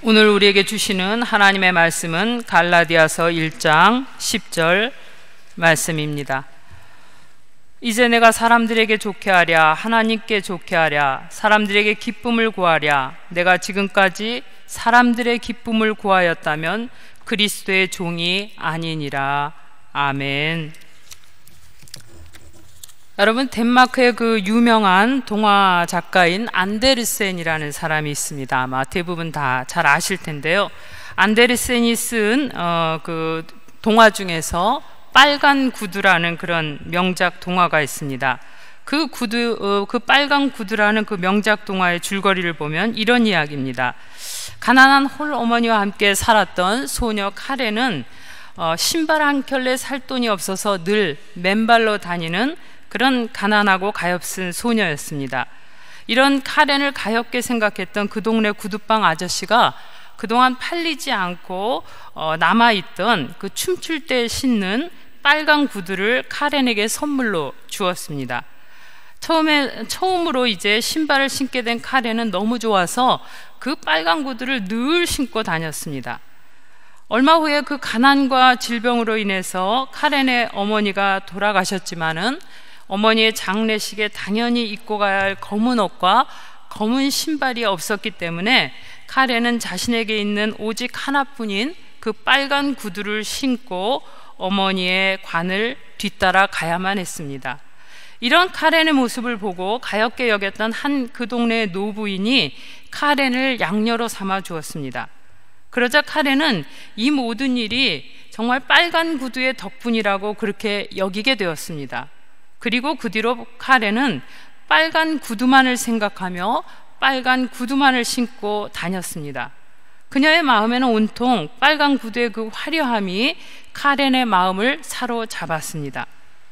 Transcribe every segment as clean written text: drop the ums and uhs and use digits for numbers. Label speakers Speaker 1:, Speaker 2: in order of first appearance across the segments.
Speaker 1: 오늘 우리에게 주시는 하나님의 말씀은 갈라디아서 1장 10절 말씀입니다. 이제 내가 사람들에게 좋게 하랴, 하나님께 좋게 하랴, 사람들에게 기쁨을 구하랴. 내가 지금까지 사람들의 기쁨을 구하였다면 그리스도의 종이 아니니라. 아멘. 여러분, 덴마크의 그 유명한 동화 작가인 안데르센이라는 사람이 있습니다. 아마 대부분 다 잘 아실 텐데요. 안데르센이 쓴 그 동화 중에서 빨간 구두라는 그런 명작 동화가 있습니다. 그 빨간 구두라는 그 명작 동화의 줄거리를 보면 이런 이야기입니다. 가난한 홀어머니와 함께 살았던 소녀 카렌은 신발 한 켤레 살 돈이 없어서 늘 맨발로 다니는 그런 가난하고 가엾은 소녀였습니다. 이런 카렌을 가엾게 생각했던 그 동네 구두방 아저씨가 그동안 팔리지 않고 남아있던 그 춤출 때 신는 빨간 구두를 카렌에게 선물로 주었습니다. 처음으로 이제 신발을 신게 된 카렌은 너무 좋아서 그 빨간 구두를 늘 신고 다녔습니다. 얼마 후에 그 가난과 질병으로 인해서 카렌의 어머니가 돌아가셨지만은 어머니의 장례식에 당연히 입고 가야 할 검은 옷과 검은 신발이 없었기 때문에 카렌은 자신에게 있는 오직 하나뿐인 그 빨간 구두를 신고 어머니의 관을 뒤따라 가야만 했습니다. 이런 카렌의 모습을 보고 가엾게 여겼던 한 그 동네의 노부인이 카렌을 양녀로 삼아 주었습니다. 그러자 카렌은 이 모든 일이 정말 빨간 구두의 덕분이라고 그렇게 여기게 되었습니다. 그리고 그 뒤로 카렌은 빨간 구두만을 생각하며 빨간 구두만을 신고 다녔습니다. 그녀의 마음에는 온통 빨간 구두의 그 화려함이 카렌의 마음을 사로잡았습니다.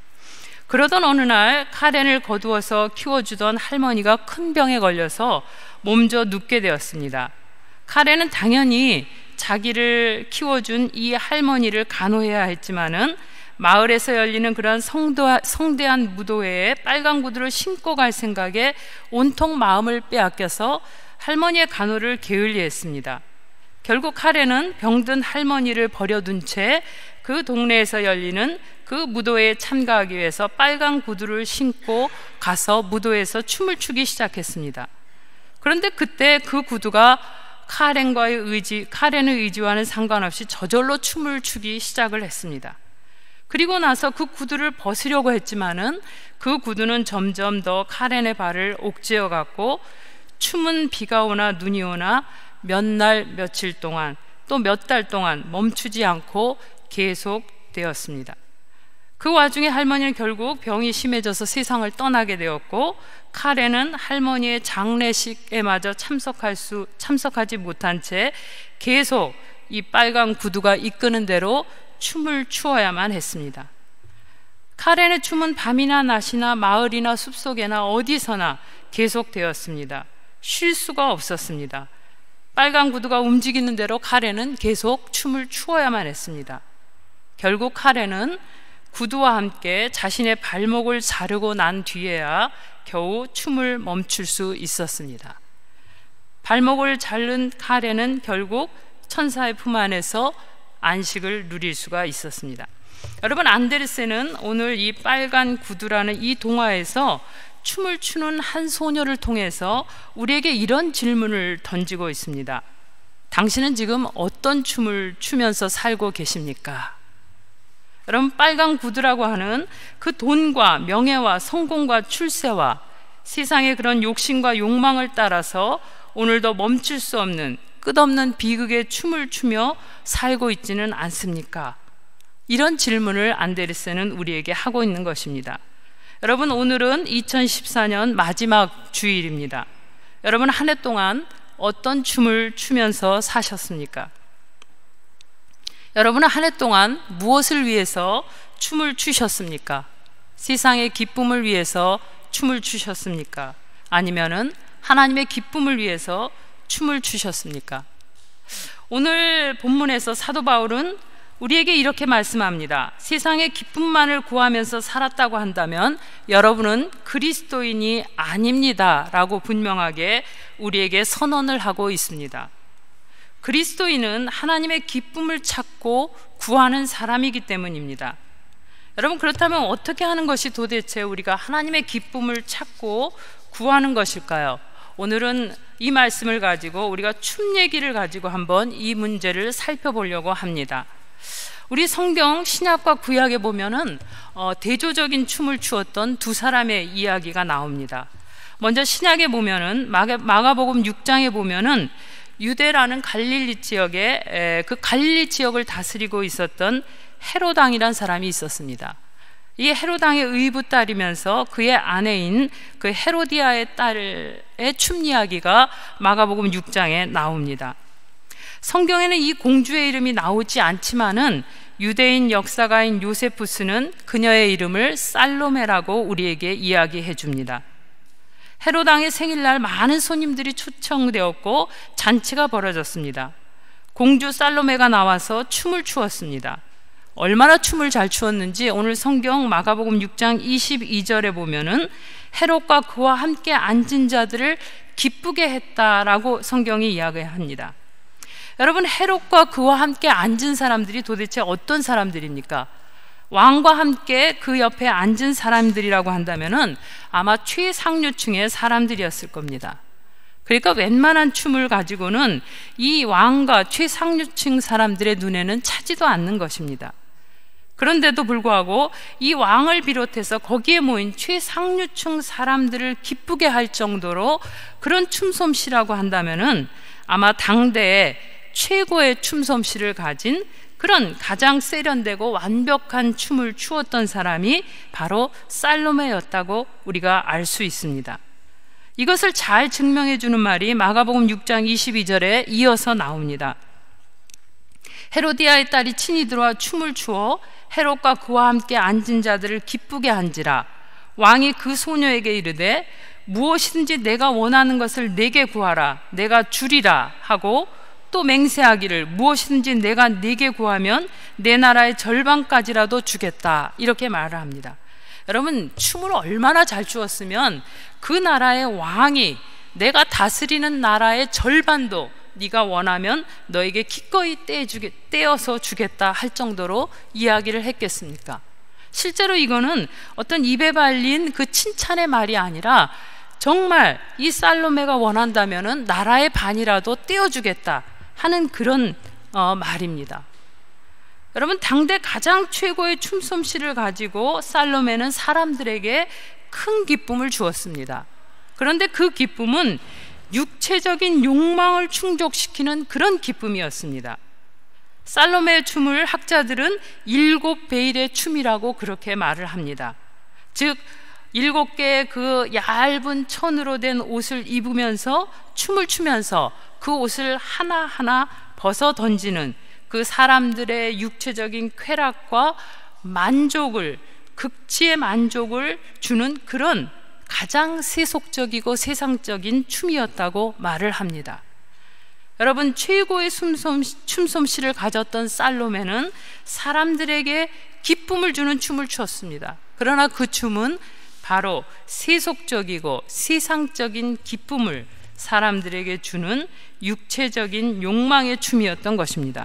Speaker 1: 그러던 어느 날 카렌을 거두어서 키워주던 할머니가 큰 병에 걸려서 몸져 눕게 되었습니다. 카렌은 당연히 자기를 키워준 이 할머니를 간호해야 했지만은 마을에서 열리는 그런 성대한 무도회에 빨간 구두를 신고 갈 생각에 온통 마음을 빼앗겨서 할머니의 간호를 게을리했습니다. 결국 카렌은 병든 할머니를 버려둔 채 그 동네에서 열리는 그 무도회에 참가하기 위해서 빨간 구두를 신고 가서 무도회에서 춤을 추기 시작했습니다. 그런데 그때 그 구두가 카렌의 의지와는 상관없이 저절로 춤을 추기 시작을 했습니다. 그리고 나서 그 구두를 벗으려고 했지만은 그 구두는 점점 더 카렌의 발을 옥죄어 갔고 춤은 비가 오나 눈이 오나 몇 날 며칠 동안 또 몇 달 동안 멈추지 않고 계속되었습니다. 그 와중에 할머니는 결국 병이 심해져서 세상을 떠나게 되었고 카렌은 할머니의 장례식에마저 참석하지 못한 채 계속 이 빨간 구두가 이끄는 대로 춤을 추어야만 했습니다. 카렌의 춤은 밤이나 낮이나 마을이나 숲속에나 어디서나 계속되었습니다. 쉴 수가 없었습니다. 빨간 구두가 움직이는 대로 카렌은 계속 춤을 추어야만 했습니다. 결국 카렌은 구두와 함께 자신의 발목을 자르고 난 뒤에야 겨우 춤을 멈출 수 있었습니다. 발목을 자른 카렌은 결국 천사의 품 안에서 안식을 누릴 수가 있었습니다. 여러분, 안데르센은 오늘 이 빨간 구두라는 이 동화에서 춤을 추는 한 소녀를 통해서 우리에게 이런 질문을 던지고 있습니다. 당신은 지금 어떤 춤을 추면서 살고 계십니까? 여러분, 빨간 구두라고 하는 그 돈과 명예와 성공과 출세와 세상의 그런 욕심과 욕망을 따라서 오늘도 멈출 수 없는 끝없는 비극의 춤을 추며 살고 있지는 않습니까? 이런 질문을 안데르센은 우리에게 하고 있는 것입니다. 여러분, 오늘은 2014년 마지막 주일입니다. 여러분, 한 해 동안 어떤 춤을 추면서 사셨습니까? 여러분은 한 해 동안 무엇을 위해서 춤을 추셨습니까? 세상의 기쁨을 위해서 춤을 추셨습니까? 아니면은 하나님의 기쁨을 위해서 춤을 추셨습니까? 오늘 본문에서 사도 바울은 우리에게 이렇게 말씀합니다. 세상의 기쁨만을 구하면서 살았다고 한다면 여러분은 그리스도인이 아닙니다 라고 분명하게 우리에게 선언을 하고 있습니다. 그리스도인은 하나님의 기쁨을 찾고 구하는 사람이기 때문입니다. 여러분, 그렇다면 어떻게 하는 것이 도대체 우리가 하나님의 기쁨을 찾고 구하는 것일까요? 오늘은 이 말씀을 가지고 우리가 춤 얘기를 가지고 한번 이 문제를 살펴보려고 합니다. 우리 성경 신약과 구약에 보면은 대조적인 춤을 추었던 두 사람의 이야기가 나옵니다. 먼저 신약에 보면은 마가복음 6장에 보면은 유대라는 갈릴리 지역에 그 갈릴리 지역을 다스리고 있었던 헤롯 왕이라는 사람이 있었습니다. 이 헤롯 왕의 의붓 딸이면서 그의 아내인 그 헤로디아의 딸의 춤 이야기가 마가복음 6장에 나옵니다. 성경에는 이 공주의 이름이 나오지 않지만은 유대인 역사가인 요세푸스는 그녀의 이름을 살로메라고 우리에게 이야기해 줍니다. 헤롯 왕의 생일날 많은 손님들이 초청되었고 잔치가 벌어졌습니다. 공주 살로메가 나와서 춤을 추었습니다. 얼마나 춤을 잘 추었는지 오늘 성경 마가복음 6장 22절에 보면은 헤롯과 그와 함께 앉은 자들을 기쁘게 했다라고 성경이 이야기합니다. 여러분, 헤롯과 그와 함께 앉은 사람들이 도대체 어떤 사람들입니까? 왕과 함께 그 옆에 앉은 사람들이라고 한다면은 아마 최상류층의 사람들이었을 겁니다. 그러니까 웬만한 춤을 가지고는 이 왕과 최상류층 사람들의 눈에는 차지도 않는 것입니다. 그런데도 불구하고 이 왕을 비롯해서 거기에 모인 최상류층 사람들을 기쁘게 할 정도로 그런 춤솜씨라고 한다면은 아마 당대의 최고의 춤솜씨를 가진 그런 가장 세련되고 완벽한 춤을 추었던 사람이 바로 살로메였다고 우리가 알 수 있습니다. 이것을 잘 증명해 주는 말이 마가복음 6장 22절에 이어서 나옵니다. 헤로디아의 딸이 친히 들어와 춤을 추어 헤롯과 그와 함께 앉은 자들을 기쁘게 한지라. 왕이 그 소녀에게 이르되 무엇이든지 내가 원하는 것을 내게 구하라, 내가 주리라 하고 또 맹세하기를 무엇이든지 내가 네게 구하면 내 나라의 절반까지라도 주겠다, 이렇게 말을 합니다. 여러분, 춤을 얼마나 잘 추었으면 그 나라의 왕이 내가 다스리는 나라의 절반도 네가 원하면 너에게 기꺼이 떼어서 주겠다 할 정도로 이야기를 했겠습니까? 실제로 이거는 어떤 입에 발린 그 칭찬의 말이 아니라 정말 이 살로메가 원한다면은 나라의 반이라도 떼어주겠다 하는 그런 말입니다. 여러분, 당대 가장 최고의 춤솜씨를 가지고 살로메는 사람들에게 큰 기쁨을 주었습니다. 그런데 그 기쁨은 육체적인 욕망을 충족시키는 그런 기쁨이었습니다. 살로메의 춤을 학자들은 7베일의 춤이라고 그렇게 말을 합니다. 즉 7개의 그 얇은 천으로 된 옷을 입으면서 춤을 추면서 그 옷을 하나하나 벗어 던지는 그 사람들의 육체적인 쾌락과 만족을, 극치의 만족을 주는 그런 가장 세속적이고 세상적인 춤이었다고 말을 합니다. 여러분, 최고의 춤솜씨를 가졌던 살로메는 사람들에게 기쁨을 주는 춤을 췄습니다. 그러나 그 춤은 바로 세속적이고 세상적인 기쁨을 사람들에게 주는 육체적인 욕망의 춤이었던 것입니다.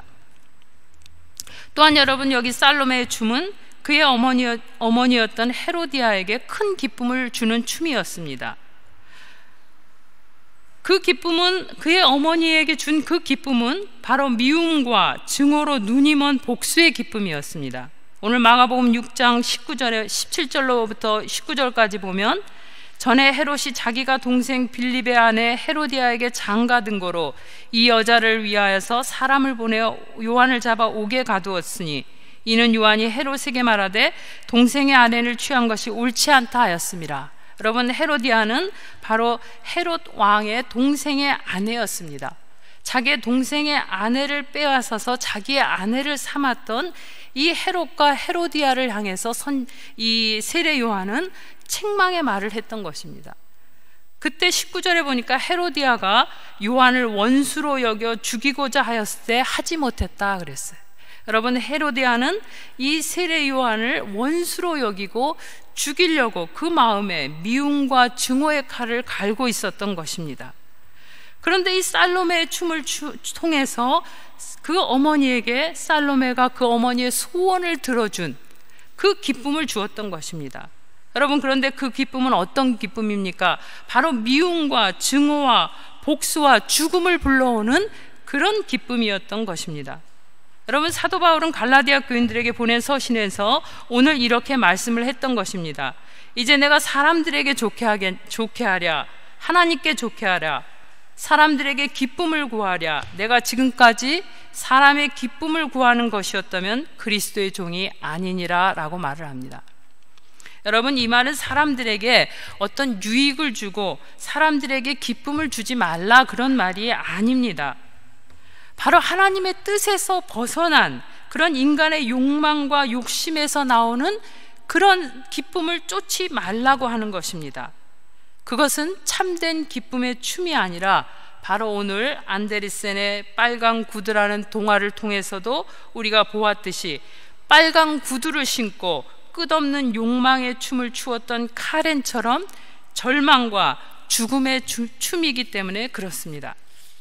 Speaker 1: 또한 여러분, 여기 살로메의 춤은 그의 어머니였던 헤로디아에게 큰 기쁨을 주는 춤이었습니다. 그 기쁨은, 그의 어머니에게 준 그 기쁨은 바로 미움과 증오로 눈이 먼 복수의 기쁨이었습니다. 오늘 마가복음 6장 19절에 17절로부터 19절까지 보면 전에 헤롯이 자기가 동생 빌립의 아내 헤로디아에게 장가 든 거로 이 여자를 위하여서 사람을 보내어 요한을 잡아 옥에 가두었으니 이는 요한이 헤롯에게 말하되 동생의 아내를 취한 것이 옳지 않다 하였습니다. 여러분, 헤로디아는 바로 헤롯 왕의 동생의 아내였습니다. 자기의 동생의 아내를 빼앗아서 자기의 아내를 삼았던 이 헤롯과 헤로디아를 향해서 이 세례 요한은 책망의 말을 했던 것입니다. 그때 19절에 보니까 헤로디아가 요한을 원수로 여겨 죽이고자 하였을 때 하지 못했다 그랬어요. 여러분, 헤로디아는 이 세례 요한을 원수로 여기고 죽이려고 그 마음에 미움과 증오의 칼을 갈고 있었던 것입니다. 그런데 이 살로메의 춤을 통해서 그 어머니에게 살로메가 그 어머니의 소원을 들어준 그 기쁨을 주었던 것입니다. 여러분, 그런데 그 기쁨은 어떤 기쁨입니까? 바로 미움과 증오와 복수와 죽음을 불러오는 그런 기쁨이었던 것입니다. 여러분, 사도 바울은 갈라디아 교인들에게 보낸 서신에서 오늘 이렇게 말씀을 했던 것입니다. 이제 내가 사람들에게 좋게 하랴, 하나님께 좋게 하랴, 사람들에게 기쁨을 구하랴. 내가 지금까지 사람의 기쁨을 구하는 것이었다면 그리스도의 종이 아니니라 라고 말을 합니다. 여러분, 이 말은 사람들에게 어떤 유익을 주고 사람들에게 기쁨을 주지 말라 그런 말이 아닙니다. 바로 하나님의 뜻에서 벗어난 그런 인간의 욕망과 욕심에서 나오는 그런 기쁨을 쫓지 말라고 하는 것입니다. 그것은 참된 기쁨의 춤이 아니라 바로 오늘 안데르센의 빨강 구두라는 동화를 통해서도 우리가 보았듯이 빨강 구두를 신고 끝없는 욕망의 춤을 추었던 카렌처럼 절망과 죽음의 춤이기 때문에 그렇습니다.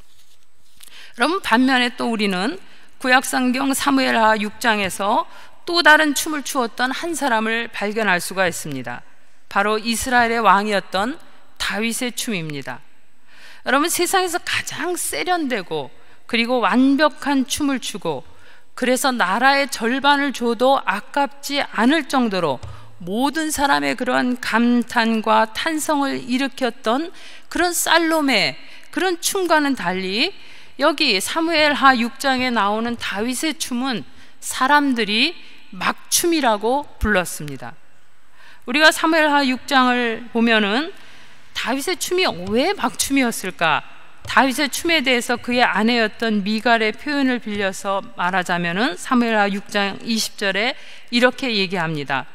Speaker 1: 여러분, 반면에 또 우리는 구약성경 사무엘하 6장에서 또 다른 춤을 추었던 한 사람을 발견할 수가 있습니다. 바로 이스라엘의 왕이었던 다윗의 춤입니다. 여러분, 세상에서 가장 세련되고 그리고 완벽한 춤을 추고 그래서 나라의 절반을 줘도 아깝지 않을 정도로 모든 사람의 그런 감탄과 탄성을 일으켰던 그런 살로메, 그런 춤과는 달리 여기 사무엘하 6장에 나오는 다윗의 춤은 사람들이 막춤이라고 불렀습니다. 우리가 사무엘하 6장을 보면은 다윗의 춤이 왜 막춤이었을까? 다윗의 춤에 대해서 그의 아내였던 미갈의 표현을 빌려서 말하자면은 사무엘하 6장 20절에 이렇게 얘기합니다.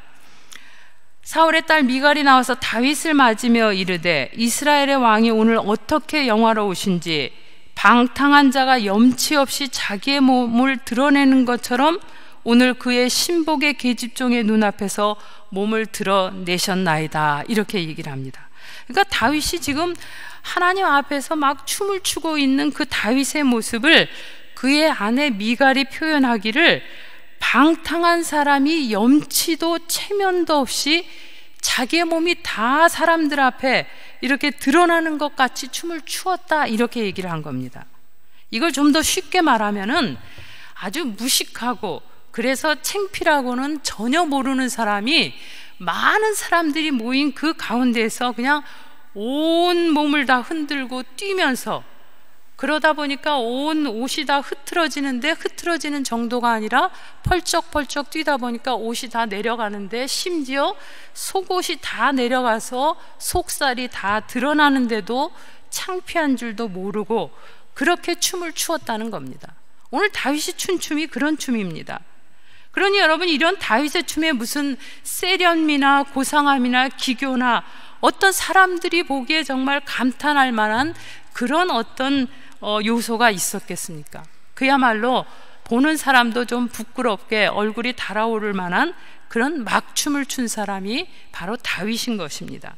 Speaker 1: 사울의 딸 미갈이 나와서 다윗을 맞으며 이르되 이스라엘의 왕이 오늘 어떻게 영화로우신지 방탕한 자가 염치 없이 자기의 몸을 드러내는 것처럼 오늘 그의 신복의 계집종의 눈앞에서 몸을 드러내셨나이다. 이렇게 얘기를 합니다. 그러니까 다윗이 지금 하나님 앞에서 막 춤을 추고 있는 그 다윗의 모습을 그의 아내 미갈이 표현하기를 방탕한 사람이 염치도 체면도 없이 자기의 몸이 다 사람들 앞에 이렇게 드러나는 것 같이 춤을 추었다, 이렇게 얘기를 한 겁니다. 이걸 좀 더 쉽게 말하면은 아주 무식하고 그래서 창피라고는 전혀 모르는 사람이 많은 사람들이 모인 그 가운데에서 그냥 온 몸을 다 흔들고 뛰면서, 그러다 보니까 온 옷이 다 흐트러지는데 흐트러지는 정도가 아니라 펄쩍펄쩍 뛰다 보니까 옷이 다 내려가는데 심지어 속옷이 다 내려가서 속살이 다 드러나는데도 창피한 줄도 모르고 그렇게 춤을 추었다는 겁니다. 오늘 다윗이 춘 춤이 그런 춤입니다. 그러니 여러분, 이런 다윗의 춤에 무슨 세련미나 고상함이나 기교나 어떤 사람들이 보기에 정말 감탄할 만한 그런 어떤 요소가 있었겠습니까? 그야말로 보는 사람도 좀 부끄럽게 얼굴이 달아오를 만한 그런 막춤을 춘 사람이 바로 다윗인 것입니다.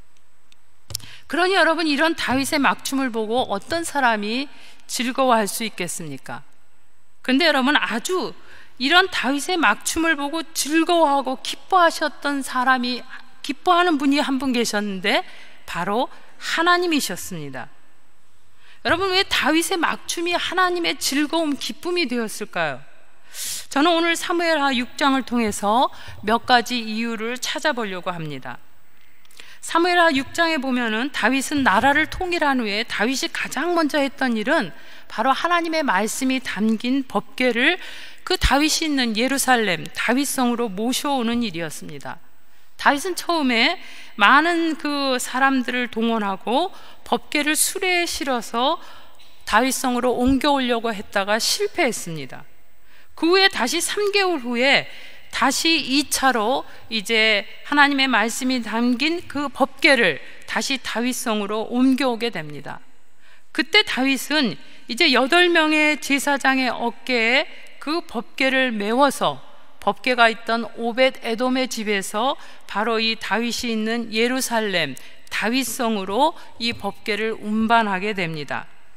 Speaker 1: 그러니 여러분, 이런 다윗의 막춤을 보고 어떤 사람이 즐거워할 수 있겠습니까? 근데 여러분, 아주 이런 다윗의 막춤을 보고 즐거워하고 기뻐하셨던 사람이, 기뻐하는 분이 한 분 계셨는데 바로 하나님이셨습니다. 여러분, 왜 다윗의 막춤이 하나님의 즐거움, 기쁨이 되었을까요? 저는 오늘 사무엘하 6장을 통해서 몇 가지 이유를 찾아보려고 합니다. 사무엘하 6장에 보면은 다윗은 나라를 통일한 후에 다윗이 가장 먼저 했던 일은 바로 하나님의 말씀이 담긴 법궤를 그 다윗이 있는 예루살렘 다윗성으로 모셔오는 일이었습니다. 다윗은 처음에 많은 그 사람들을 동원하고 법궤를 수레에 실어서 다윗성으로 옮겨오려고 했다가 실패했습니다. 그 후에 다시 3개월 후에 다시 2차로 이제 하나님의 말씀이 담긴 그 법궤를 다시 다윗성으로 옮겨오게 됩니다. 그때 다윗은 이제 8명의 제사장의 어깨에 그 법궤를 메워서 법궤가 있던 오벳 에돔의 집에서 바로 이 다윗이 있는 예루살렘 다윗성으로 이 법궤를 운반하게 됩니다.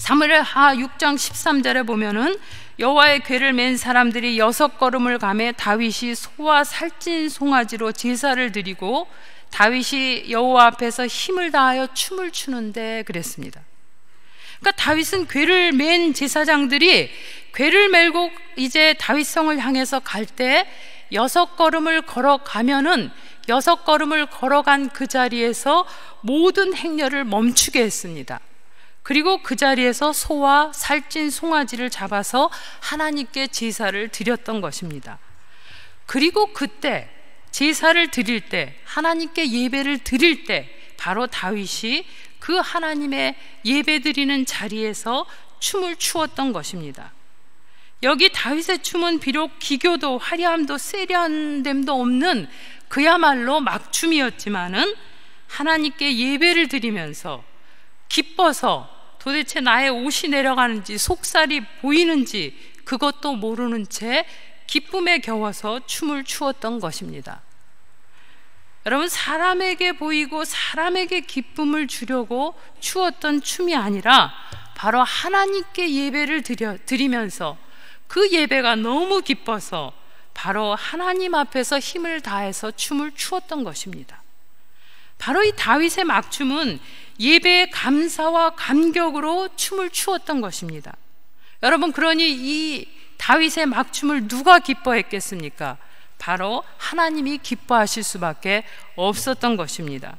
Speaker 1: 사무엘하 6장 13절에 보면은 여호와의 궤를 맨 사람들이 6걸음을 가매 다윗이 소와 살찐 송아지로 제사를 드리고 다윗이 여호와 앞에서 힘을 다하여 춤을 추는데 그랬습니다. 그러니까 다윗은 궤를 맨 제사장들이 궤를 메고 이제 다윗성을 향해서 갈 때 6걸음을 걸어가면은 6걸음을 걸어간 그 자리에서 모든 행렬을 멈추게 했습니다. 그리고 그 자리에서 소와 살찐 송아지를 잡아서 하나님께 제사를 드렸던 것입니다. 그리고 그때 제사를 드릴 때, 하나님께 예배를 드릴 때 바로 다윗이 그 하나님의 예배 드리는 자리에서 춤을 추었던 것입니다. 여기 다윗의 춤은 비록 기교도 화려함도 세련됨도 없는 그야말로 막춤이었지만은 하나님께 예배를 드리면서 기뻐서 도대체 나의 옷이 내려가는지 속살이 보이는지 그것도 모르는 채 기쁨에 겨워서 춤을 추었던 것입니다. 여러분, 사람에게 보이고 사람에게 기쁨을 주려고 추었던 춤이 아니라 바로 하나님께 예배를 드리면서 그 예배가 너무 기뻐서 바로 하나님 앞에서 힘을 다해서 춤을 추었던 것입니다. 바로 이 다윗의 막춤은 예배의 감사와 감격으로 춤을 추었던 것입니다. 여러분, 그러니 이 다윗의 막춤을 누가 기뻐했겠습니까? 바로 하나님이 기뻐하실 수밖에 없었던 것입니다.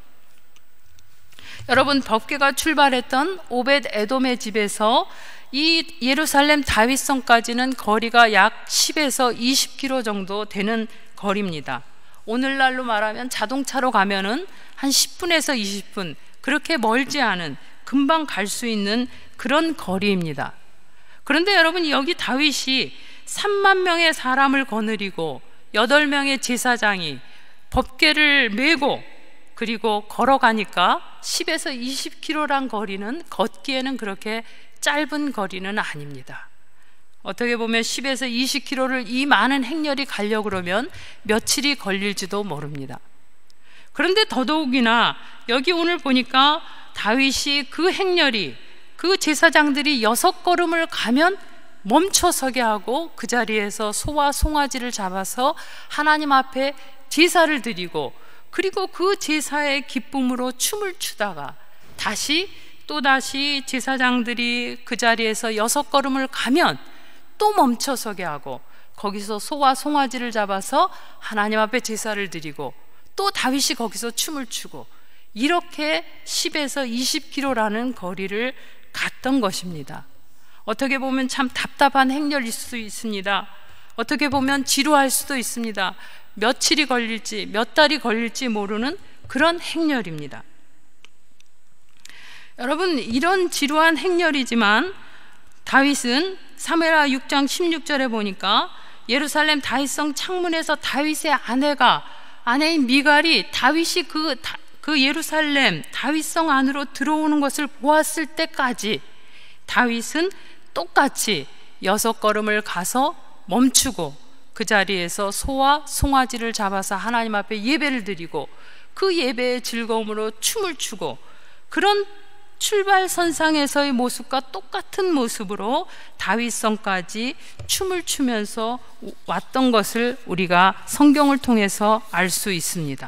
Speaker 1: 여러분, 법궤가 출발했던 오벳 에돔의 집에서 이 예루살렘 다윗성까지는 거리가 약 10에서 20km 정도 되는 거리입니다. 오늘날로 말하면 자동차로 가면은 한 10분에서 20분, 그렇게 멀지 않은, 금방 갈 수 있는 그런 거리입니다. 그런데 여러분, 여기 다윗이 3만 명의 사람을 거느리고 8명의 제사장이 법궤를 메고 그리고 걸어가니까 10에서 20km란 거리는 걷기에는 그렇게 짧은 거리는 아닙니다. 어떻게 보면 10에서 20km를 이 많은 행렬이 가려고 그러면 며칠이 걸릴지도 모릅니다. 그런데 더더욱이나 여기 오늘 보니까 다윗이 그 행렬이, 그 제사장들이 6걸음을 가면 멈춰서게 하고 그 자리에서 소와 송아지를 잡아서 하나님 앞에 제사를 드리고 그리고 그 제사의 기쁨으로 춤을 추다가 또다시 제사장들이 그 자리에서 6걸음을 가면 또 멈춰서게 하고 거기서 소와 송아지를 잡아서 하나님 앞에 제사를 드리고 또 다윗이 거기서 춤을 추고 이렇게 10에서 20km라는 거리를 갔던 것입니다. 어떻게 보면 참 답답한 행렬일 수도 있습니다. 어떻게 보면 지루할 수도 있습니다. 며칠이 걸릴지 몇 달이 걸릴지 모르는 그런 행렬입니다. 여러분, 이런 지루한 행렬이지만 다윗은 사무엘하 6장 16절에 보니까 예루살렘 다윗성 창문에서 다윗의 아내인 미갈이 다윗이 그 예루살렘 다윗성 안으로 들어오는 것을 보았을 때까지 다윗은 똑같이 6걸음을 가서 멈추고 그 자리에서 소와 송아지를 잡아서 하나님 앞에 예배를 드리고 그 예배의 즐거움으로 춤을 추고 그런 출발선상에서의 모습과 똑같은 모습으로 다윗성까지 춤을 추면서 왔던 것을 우리가 성경을 통해서 알 수 있습니다.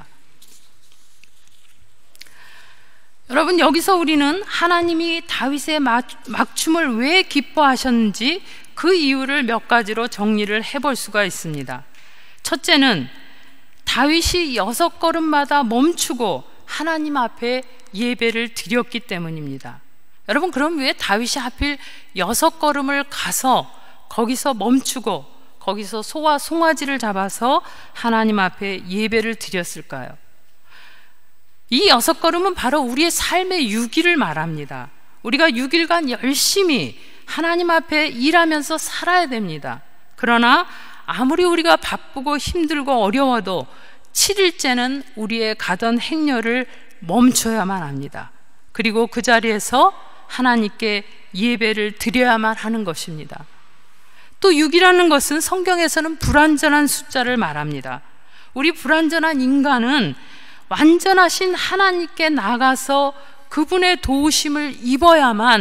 Speaker 1: 여러분, 여기서 우리는 하나님이 다윗의 막춤을 왜 기뻐하셨는지 그 이유를 몇 가지로 정리를 해볼 수가 있습니다. 첫째는 다윗이 6걸음마다 멈추고 하나님 앞에 예배를 드렸기 때문입니다. 여러분, 그럼 왜 다윗이 하필 6걸음을 가서 거기서 멈추고 거기서 소와 송아지를 잡아서 하나님 앞에 예배를 드렸을까요? 이 6걸음은 바로 우리의 삶의 6일을 말합니다. 우리가 6일간 열심히 하나님 앞에 일하면서 살아야 됩니다. 그러나 아무리 우리가 바쁘고 힘들고 어려워도 7일째는 우리의 가던 행렬을 멈춰야만 합니다. 그리고 그 자리에서 하나님께 예배를 드려야만 하는 것입니다. 또 6이라는 것은 성경에서는 불완전한 숫자를 말합니다. 우리 불완전한 인간은 완전하신 하나님께 나가서 그분의 도우심을 입어야만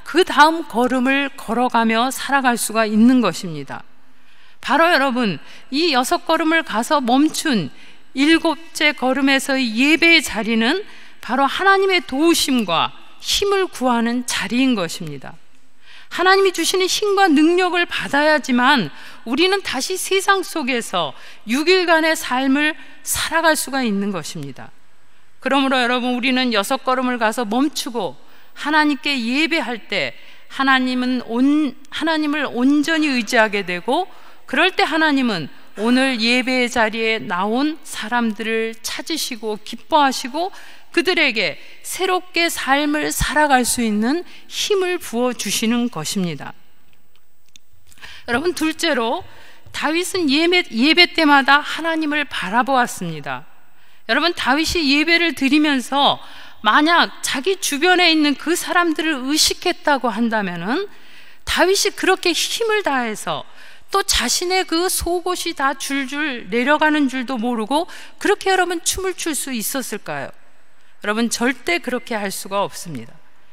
Speaker 1: 그 다음 걸음을 걸어가며 살아갈 수가 있는 것입니다. 바로 여러분, 이 6걸음을 가서 멈춘 7째 걸음에서의 예배의 자리는 바로 하나님의 도우심과 힘을 구하는 자리인 것입니다. 하나님이 주시는 힘과 능력을 받아야지만 우리는 다시 세상 속에서 6일간의 삶을 살아갈 수가 있는 것입니다. 그러므로 여러분, 우리는 6걸음을 가서 멈추고 하나님께 예배할 때 하나님을 온전히 의지하게 되고, 그럴 때 하나님은 오늘 예배의 자리에 나온 사람들을 찾으시고 기뻐하시고 그들에게 새롭게 삶을 살아갈 수 있는 힘을 부어주시는 것입니다. 여러분, 둘째로 다윗은 예배 때마다 하나님을 바라보았습니다. 여러분, 다윗이 예배를 드리면서 만약 자기 주변에 있는 그 사람들을 의식했다고 한다면은 다윗이 그렇게 힘을 다해서 또 자신의 그 속옷이 다 줄줄 내려가는 줄도 모르고 그렇게 여러분 춤을 출 수 있었을까요? 여러분, 절대 그렇게 할 수가 없습니다.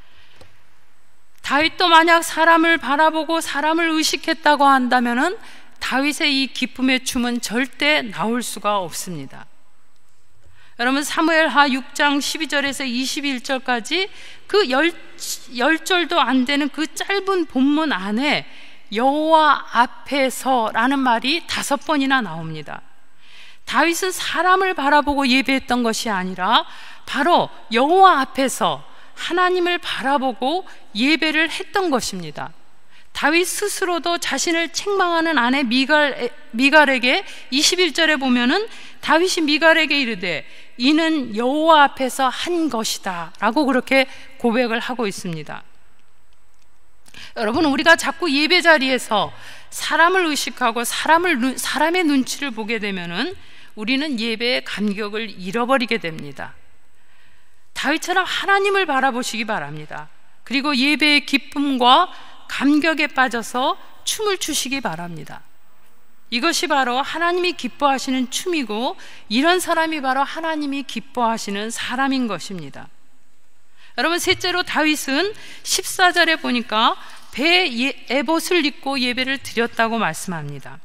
Speaker 1: 다윗도 만약 사람을 바라보고 사람을 의식했다고 한다면은 다윗의 이 기쁨의 춤은 절대 나올 수가 없습니다. 여러분, 사무엘하 6장 12절에서 21절까지 그 10절도 안 되는 그 짧은 본문 안에 여호와 앞에서라는 말이 5번이나 나옵니다. 다윗은 사람을 바라보고 예배했던 것이 아니라 바로 여호와 앞에서 하나님을 바라보고 예배를 했던 것입니다. 다윗 스스로도 자신을 책망하는 아내 미갈에게 21절에 보면은 다윗이 미갈에게 이르되 이는 여호와 앞에서 한 것이다 라고 그렇게 고백을 하고 있습니다. 여러분, 우리가 자꾸 예배 자리에서 사람을 의식하고 사람의 눈치를 보게 되면은 우리는 예배의 감격을 잃어버리게 됩니다. 다윗처럼 하나님을 바라보시기 바랍니다. 그리고 예배의 기쁨과 감격에 빠져서 춤을 추시기 바랍니다. 이것이 바로 하나님이 기뻐하시는 춤이고, 이런 사람이 바로 하나님이 기뻐하시는 사람인 것입니다. 여러분, 셋째로 다윗은 14절에 보니까 배에 에봇을 입고 예배를 드렸다고 말씀합니다.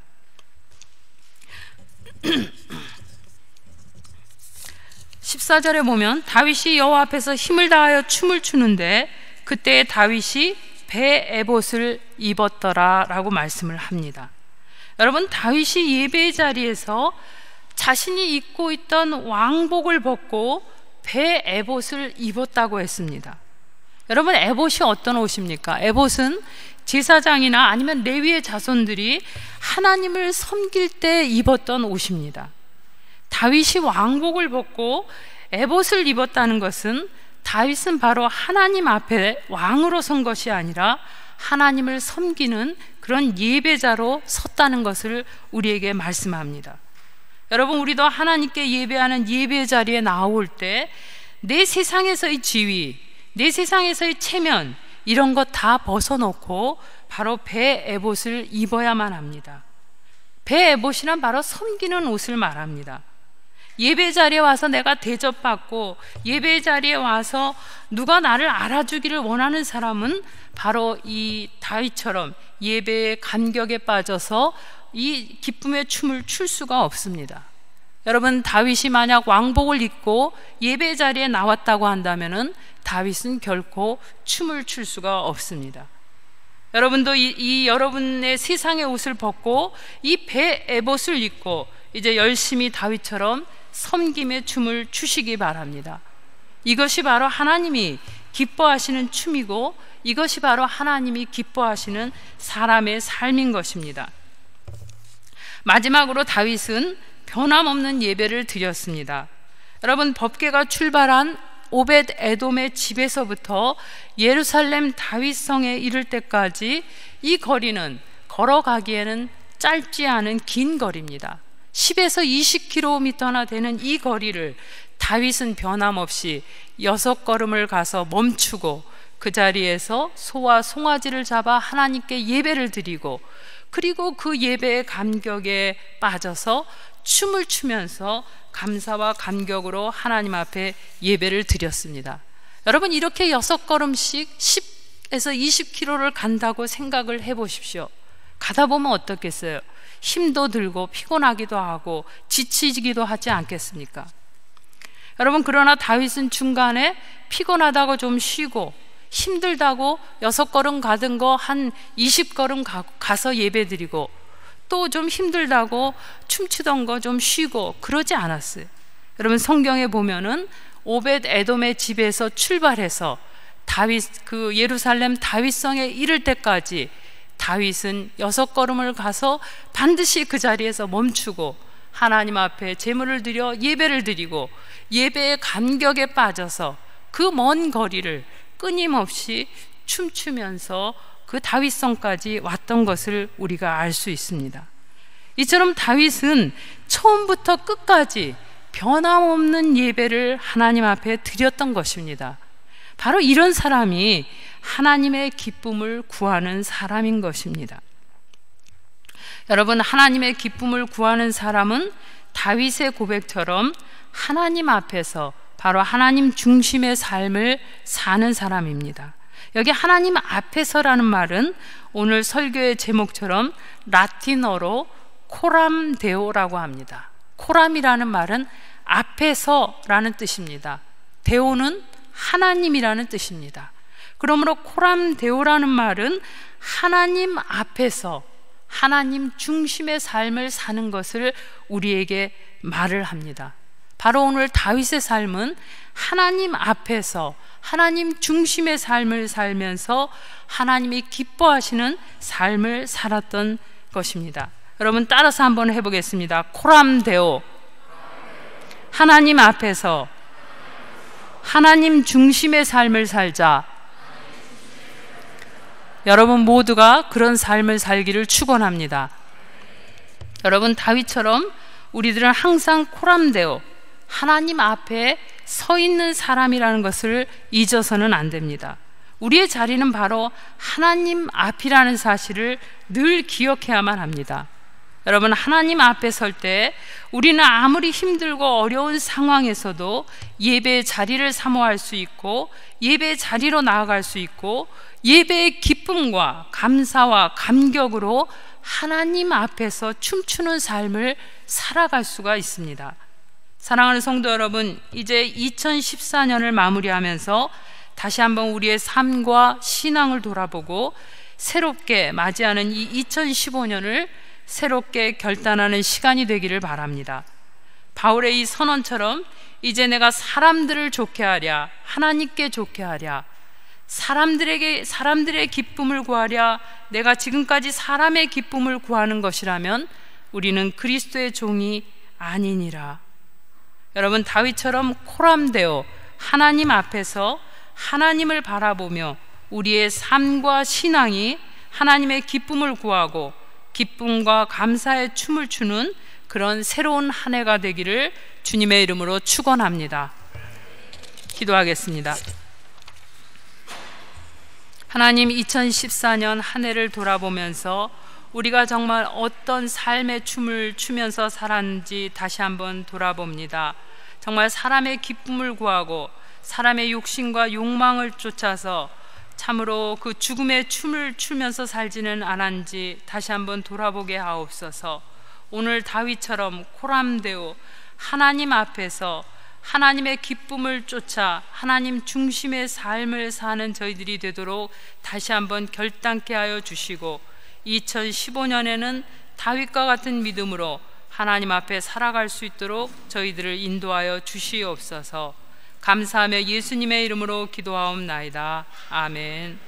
Speaker 1: 14절에 보면 다윗이 여호와 앞에서 힘을 다하여 춤을 추는데 그때 다윗이 배 에봇을 입었더라 라고 말씀을 합니다. 여러분, 다윗이 예배의 자리에서 자신이 입고 있던 왕복을 벗고 배 에봇을 입었다고 했습니다. 여러분, 에봇이 어떤 옷입니까? 에봇은 제사장이나 아니면 레위의 자손들이 하나님을 섬길 때 입었던 옷입니다. 다윗이 왕복을 벗고 에봇을 입었다는 것은 다윗은 바로 하나님 앞에 왕으로 선 것이 아니라 하나님을 섬기는 그런 예배자로 섰다는 것을 우리에게 말씀합니다. 여러분, 우리도 하나님께 예배하는 예배 자리에 나올 때 내 세상에서의 지위, 내 세상에서의 체면, 이런 것 다 벗어놓고 바로 배 에봇을 입어야만 합니다. 배 에봇이란 바로 섬기는 옷을 말합니다. 예배 자리에 와서 내가 대접받고 예배 자리에 와서 누가 나를 알아주기를 원하는 사람은 바로 이 다윗처럼 예배의 감격에 빠져서 이 기쁨의 춤을 출 수가 없습니다. 여러분, 다윗이 만약 왕복을 입고 예배 자리에 나왔다고 한다면은 다윗은 결코 춤을 출 수가 없습니다. 여러분도 여러분의 세상의 옷을 벗고 이 배 에봇을 입고 이제 열심히 다윗처럼 섬김의 춤을 추시기 바랍니다. 이것이 바로 하나님이 기뻐하시는 춤이고, 이것이 바로 하나님이 기뻐하시는 사람의 삶인 것입니다. 마지막으로 다윗은 변함없는 예배를 드렸습니다. 여러분, 법궤가 출발한 오벳 에돔의 집에서부터 예루살렘 다윗성에 이를 때까지 이 거리는 걸어가기에는 짧지 않은 긴 거리입니다. 10에서 20km나 되는 이 거리를 다윗은 변함없이 6걸음을 가서 멈추고 그 자리에서 소와 송아지를 잡아 하나님께 예배를 드리고, 그리고 그 예배의 감격에 빠져서 춤을 추면서 감사와 감격으로 하나님 앞에 예배를 드렸습니다. 여러분, 이렇게 6걸음씩 20km를 간다고 생각을 해보십시오. 가다 보면 어떻겠어요? 힘도 들고 피곤하기도 하고 지치기도 하지 않겠습니까? 여러분, 그러나 다윗은 중간에 피곤하다고 좀 쉬고 힘들다고 6걸음 가던 거 한 20걸음 가서 예배드리고 또 좀 힘들다고 춤추던 거 좀 쉬고 그러지 않았어요. 여러분, 성경에 보면은 오벳 에돔의 집에서 출발해서 그 예루살렘 다윗성에 이를 때까지 다윗은 6걸음을 가서 반드시 그 자리에서 멈추고 하나님 앞에 제물을 드려 예배를 드리고 예배의 감격에 빠져서 그 먼 거리를 끊임없이 춤추면서 그 다윗성까지 왔던 것을 우리가 알 수 있습니다. 이처럼 다윗은 처음부터 끝까지 변함없는 예배를 하나님 앞에 드렸던 것입니다. 바로 이런 사람이 하나님의 기쁨을 구하는 사람인 것입니다. 여러분, 하나님의 기쁨을 구하는 사람은 다윗의 고백처럼 하나님 앞에서 바로 하나님 중심의 삶을 사는 사람입니다. 여기 하나님 앞에서라는 말은 오늘 설교의 제목처럼 라틴어로 코람데오라고 합니다. 코람이라는 말은 앞에서라는 뜻입니다. 데오는 하나님이라는 뜻입니다. 그러므로 코람데오라는 말은 하나님 앞에서 하나님 중심의 삶을 사는 것을 우리에게 말을 합니다. 바로 오늘 다윗의 삶은 하나님 앞에서 하나님 중심의 삶을 살면서 하나님이 기뻐하시는 삶을 살았던 것입니다. 여러분, 따라서 한번 해보겠습니다. 코람데오, 하나님 앞에서 하나님 중심의 삶을 살자. 여러분 모두가 그런 삶을 살기를 축원합니다. 여러분, 다윗처럼 우리들은 항상 코람데오, 하나님 앞에 서 있는 사람이라는 것을 잊어서는 안 됩니다. 우리의 자리는 바로 하나님 앞이라는 사실을 늘 기억해야만 합니다. 여러분, 하나님 앞에 설 때 우리는 아무리 힘들고 어려운 상황에서도 예배의 자리를 사모할 수 있고 예배의 자리로 나아갈 수 있고 예배의 기쁨과 감사와 감격으로 하나님 앞에서 춤추는 삶을 살아갈 수가 있습니다. 사랑하는 성도 여러분, 이제 2014년을 마무리하면서 다시 한번 우리의 삶과 신앙을 돌아보고 새롭게 맞이하는 이 2015년을 새롭게 결단하는 시간이 되기를 바랍니다. 바울의 이 선언처럼 이제 내가 사람들을 좋게 하랴, 하나님께 좋게 하랴, 사람들의 기쁨을 구하랴, 내가 지금까지 사람의 기쁨을 구하는 것이라면 우리는 그리스도의 종이 아니니라. 여러분, 다윗처럼 코람데오, 하나님 앞에서 하나님을 바라보며 우리의 삶과 신앙이 하나님의 기쁨을 구하고 기쁨과 감사의 춤을 추는 그런 새로운 한 해가 되기를 주님의 이름으로 축원합니다. 기도하겠습니다. 하나님, 2014년 한 해를 돌아보면서 우리가 정말 어떤 삶의 춤을 추면서 살았는지 다시 한번 돌아봅니다. 정말 사람의 기쁨을 구하고 사람의 욕심과 욕망을 쫓아서 참으로 그 죽음의 춤을 추면서 살지는 않았는지 다시 한번 돌아보게 하옵소서. 오늘 다윗처럼 코람데오, 하나님 앞에서 하나님의 기쁨을 쫓아 하나님 중심의 삶을 사는 저희들이 되도록 다시 한번 결단케 하여 주시고 2015년에는 다윗과 같은 믿음으로 하나님 앞에 살아갈 수 있도록 저희들을 인도하여 주시옵소서. 감사하며 예수님의 이름으로 기도하옵나이다. 아멘.